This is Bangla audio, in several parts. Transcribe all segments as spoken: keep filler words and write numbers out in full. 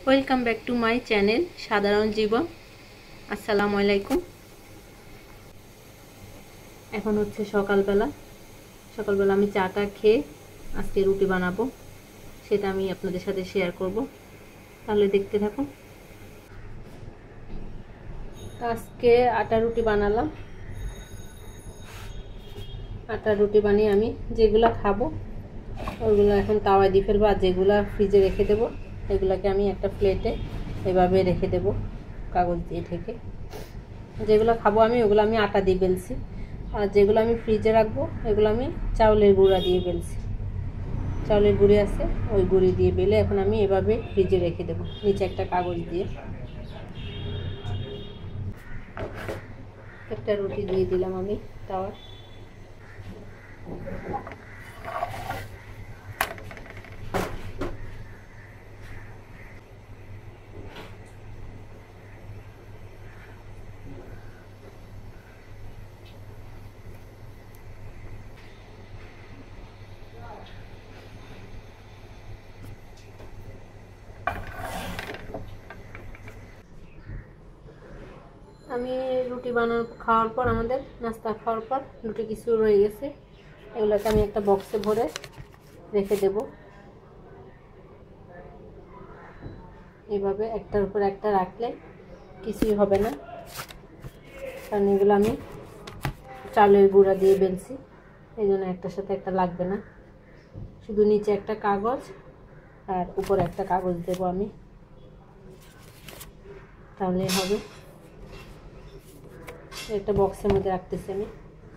Welcome back to my channel সাধারণ জীবন। আসসালামু আলাইকুম। এখন হচ্ছে সকালবেলা সকালবেলা আমি চাটা খেয়ে আজকে রুটি বানাবো, সেটা আমি আপনাদের সাথে শেয়ার করব, তাহলে দেখতে থাকুন। আজকে আটা রুটি বানালাম। আটা রুটি বানিয়ে আমি যেগুলো খাবো ওইগুলো এখন তাওয়ায় দিয়ে ফেলবো, আর যেগুলো ফ্রিজে রেখে দেবো এগুলোকে আমি একটা প্লেটে এভাবে রেখে দেব কাগজ দিয়ে ঢেকে। যেগুলো খাবো আমি ওগুলো আমি আটা দিয়ে বেলছি, আর যেগুলো আমি ফ্রিজে রাখবো এগুলো আমি চাউলের গুঁড়া দিয়ে বেলছি। চাউলের গুঁড়ি আছে, ওই গুঁড়ি দিয়ে বেলে এখন আমি এভাবে ফ্রিজে রেখে দেবো নিচে একটা কাগজ দিয়ে। একটা রুটি দিয়ে দিলাম আমি তাওয়া। আমি রুটি বানানো খাওয়ার পর আমাদের নাস্তা খাওয়ার পর রুটি কিছু রয়ে গেছে, এগুলোকে আমি একটা বক্সে ভরে রেখে দেব। এইভাবে একটার উপর একটা রাখলে কিছুই হবে না, কারণ এগুলো আমি চালের গুঁড়া দিয়ে বেলছি, এই জন্য একটার সাথে একটা লাগবে না। শুধু নিচে একটা কাগজ আর উপরে একটা কাগজ দেব আমি, তাহলে হবে। একটা বক্সের মধ্যে রাখতেছি আমি।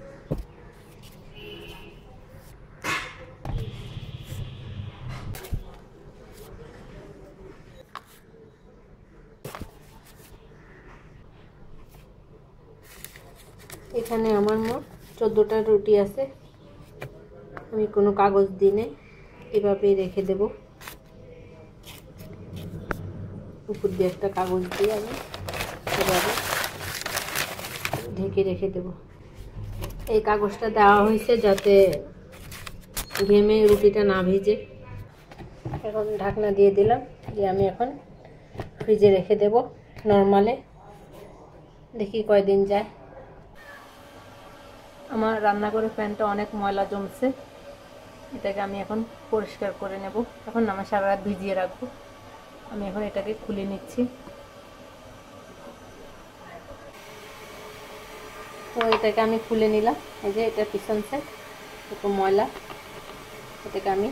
এখানে আমার মোট চোদ্দোটা রুটি আছে, আমি কোনো কাগজ দিনে এভাবেই রেখে দেব। উপর দিয়ে একটা কাগজ দিয়ে আমি এভাবে ঢেকে রেখে দেব। এই কাগজটা দেওয়া হয়েছে যাতে ঘেমে রুটিটা না ভিজে। এখন ঢাকনা দিয়ে দিলাম, দিয়ে আমি এখন ফ্রিজে রেখে দেব নরমালে, দেখি কয়দিন যায়। আমার রান্নাঘরে ফ্যানটা অনেক ময়লা জমছে, এটাকে আমি এখন পরিষ্কার করে নেব। এখন আমার সারা রাত ভিজিয়ে রাখবো, আমি এখন এটাকে খুলে নিচ্ছি। তো এটাকে আমি খুলে নিলাম, এই যে এটা পিছন সাইড একটু ময়লা, এটাকে আমি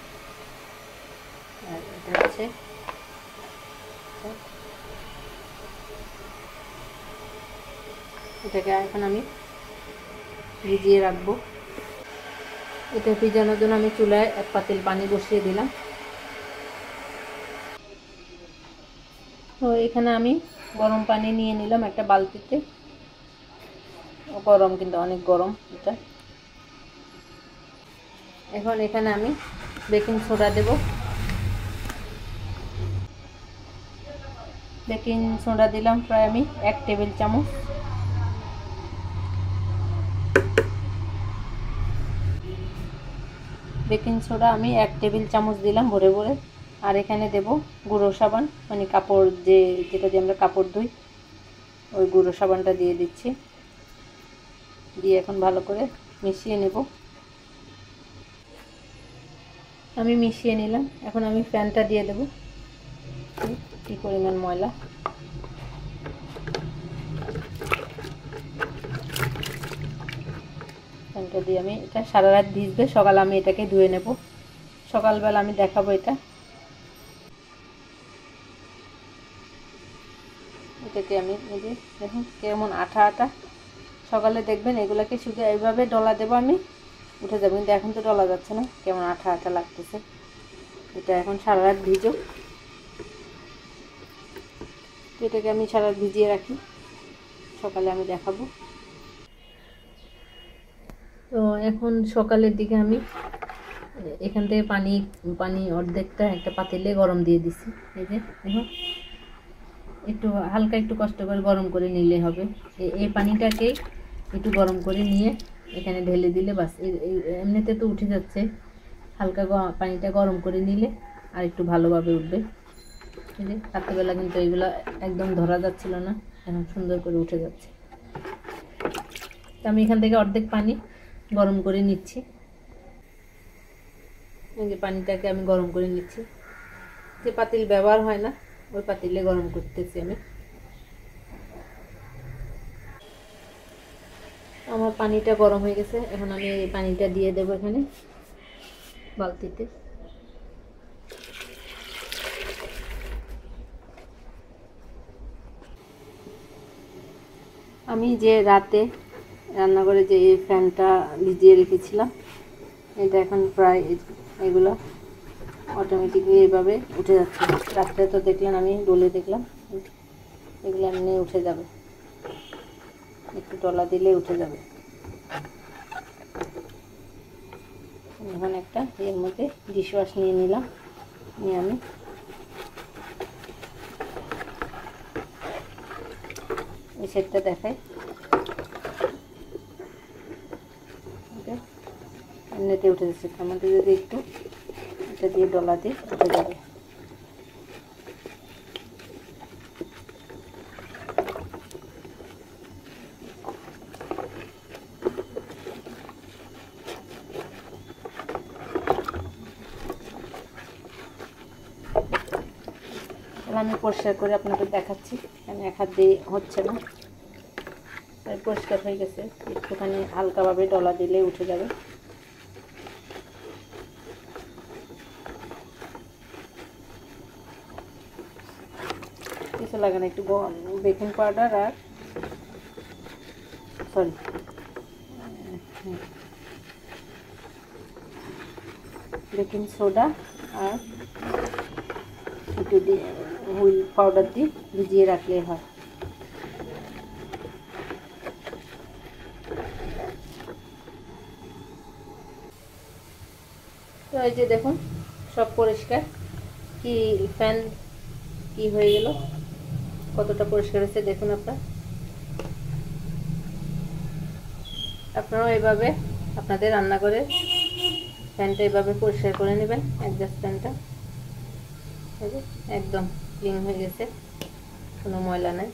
আর এটা হচ্ছে এটাকে এখন আমি ভিজিয়ে রাখবো। এটা ভিজানোর জন্য আমি চুলায় এক পাতিল পানি বসিয়ে দিলাম। তো এখানে আমি গরম পানি নিয়ে নিলাম একটা বালতিতে, গরম কিন্তু অনেক গরম এটা। এখন এখানে আমি বেকিং সোডা দেব। বেকিং সোডা দিলাম প্রায় আমি এক টেবিল চামচ। বেকিং সোডা আমি এক টেবিল চামচ দিলাম ভরে ভরে। আর এখানে দেব গুঁড়ো সাবান, মানে কাপড় যে যেটা দিয়ে আমরা কাপড় ধুই ওই গুঁড়ো সাবানটা দিয়ে দিচ্ছি। দিয়ে এখন ভালো করে মিশিয়ে নেব। আমি মিশিয়ে নিলাম, এখন আমি ফ্যানটা দিয়ে দেব। কি পরিমাণ ময়লা! ফ্যানটা দিয়ে আমি এটা সারা রাত ভিজবে, সকালে আমি এটাকে ধুয়ে নেব। সকালবেলা আমি দেখাবো এটা। এটাকে আমি এই যে দেখুন কেমন আঠা আঠা, সকালে দেখবেন এগুলোকে শুধু এইভাবে ডলা দেবো আমি, উঠে যাবে, কিন্তু এখন তো ডলা যাচ্ছে না, কেমন আঠা আঠা লাগতেছে। এটা এখন সারা রাত ভিজো, এটাকে আমি সারা রাত ভিজিয়ে রাখি, সকালে আমি দেখাবো। তো এখন সকালের দিকে আমি এখান থেকে পানি পানি অর্ধেকটা একটা পাতিলে গরম দিয়ে দিছি। এই যে দেখো, একটু হালকা একটু কষ্ট করে গরম করে নিলে হবে। এই পানিটাকে একটু গরম করে নিয়ে এখানে ঢেলে দিলে বাস, এমনিতে তো উঠে যাচ্ছে, হালকা পানিটা গরম করে নিলে আর একটু ভালোভাবে উঠবে। এই যে রাত্রিবেলা কিন্তু এইগুলো একদম ধরা যাচ্ছিল না, এখন সুন্দর করে উঠে যাচ্ছে। তো আমি এখান থেকে অর্ধেক পানি গরম করে নিচ্ছি। এই যে পানিটাকে আমি গরম করে নিচ্ছি, যে পাতিল ব্যবহার হয় না ওই পাতিলে গরম করতেছি আমি। আমার পানিটা গরম হয়ে গেছে, এখন আমি এই পানিটা দিয়ে দেবো এখানে বালতিতে। আমি যে রাতে রান্নাঘরে যে এই ফ্যানটা ভিজিয়ে রেখেছিলাম, এটা এখন প্রায় এগুলো অটোমেটিকলি এইভাবে উঠে যাচ্ছে। রাত্রে তো দেখলেন আমি ডলে দেখলাম, এগুলো এমনি উঠে যাবে, একটু ডলা দিলে উঠে যাবে। এখন একটা এর মধ্যে ডিশওয়াশ নিয়ে নিলাম, নিয়ে আমি এই সেটটা দেখাই। এমনিতে উঠে যাচ্ছে, তার মধ্যে যদি একটু এটা দিয়ে ডলা দিয়ে উঠে যাবে। আমি পরিষ্কার করে আপনাদের দেখাচ্ছি, কারণ এক হাত দিয়ে হচ্ছে না, তাই পরিষ্কার হয়ে গেছে। একটুখানি হালকাভাবে ডলা দিলে উঠে যাবে। কিছু লাগে না, একটু বেকিং পাউডার আর সরি বেকিং সোডা আর একটু দিয়ে হুইল পাউডার দিয়ে ভিজিয়ে রাখলেই হয়। তো এই যে দেখুন সব পরিষ্কার, কি ফ্যান কি হয়ে গেল, কতটা পরিষ্কার হয়েছে দেখুন। আপনার আপনারাও এভাবে আপনাদের রান্নাঘরে ফ্যানটা এভাবে পরিষ্কার করে নেবেন। অ্যাডজাস্ট ফ্যানটা একদম ক্লিন হয়ে গেছে, কোনো ময়লা নেই।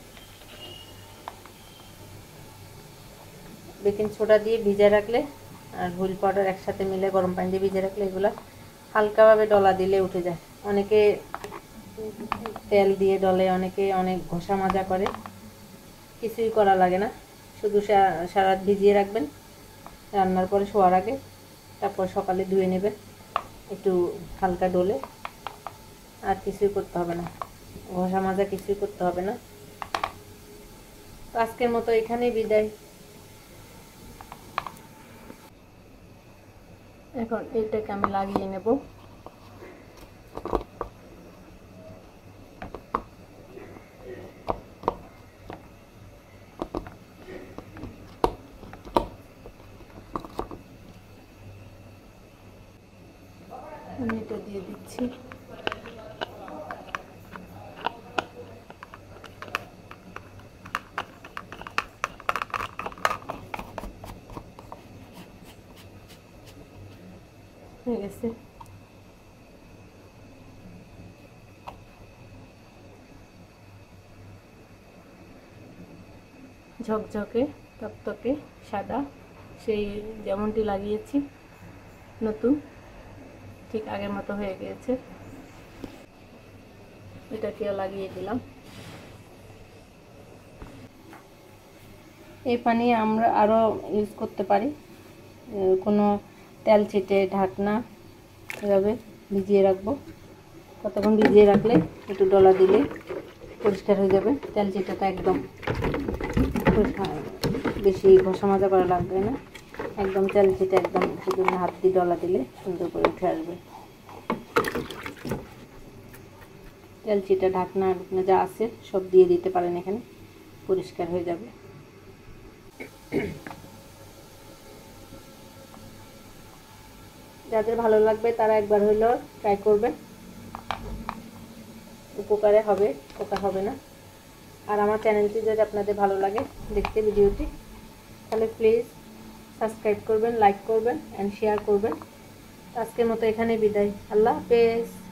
বেকিং সোডা দিয়ে ভিজে রাখলে আর হুইল পাউডার একসাথে মিলে গরম পানি দিয়ে ভিজে রাখলে এগুলো হালকাভাবে ডলা দিলে উঠে যায়। অনেকে তেল দিয়ে ডলে, অনেকে অনেক ঘষা মাজা করে, কিছুই করা লাগে না। শুধু সারা রাত ভিজিয়ে রাখবেন, রান্নার পরে শোয়ার আগে, তারপর সকালে ধুয়ে নেবেন একটু হালকা ডলে। আর কিছুই করতে হবে না, ঘষা মাজা কিছুই করতে হবে না। তো আজকের মতো এখানেই বিদায়। এখন এইটাকে আমি লাগিয়ে নেব। আমি এটা দিয়ে দিচ্ছি। হয়ে গেছে। ঝকঝকে তকতকে সাদা, সেই যেমনটি লাগিয়েছি নতুন ঠিক আগের মতো হয়ে গিয়েছে। এটাকেও লাগিয়ে দিলাম। এই পানি আমরা আরও ইউজ করতে পারি, কোনো তেল ছিটে ঢাকনা এভাবে ভিজিয়ে রাখবো। কতক্ষণ ভিজিয়ে রাখলে একটু ডলা দিলে পরিষ্কার হয়ে যাবে। তেল চিটাটা একদম বেশি ঘষা মাজা করা লাগবে না, একদম তেল চিটা একদম শুধু হাত দিয়ে ডলা দিলে সুন্দর করে উঠে আসবে। তেল চিটা ঢাকনা ঢাকনা যা আছে সব দিয়ে দিতে পারেন, এখানে পরিষ্কার হয়ে যাবে। যাদের ভালো লাগবে তারা একবার হইলেও ট্রাই করবেন, উপকারে হবে, উপকার হবে না। আর আমার চ্যানেলটি যদি আপনাদের ভালো লাগে দেখতে ভিডিওটি, তাহলে প্লিজ সাবস্ক্রাইব করবেন, লাইক করবেন অ্যান্ড শেয়ার করবেন। আজকের মতো এখানে বিদায়। আল্লাহ হাফেজ।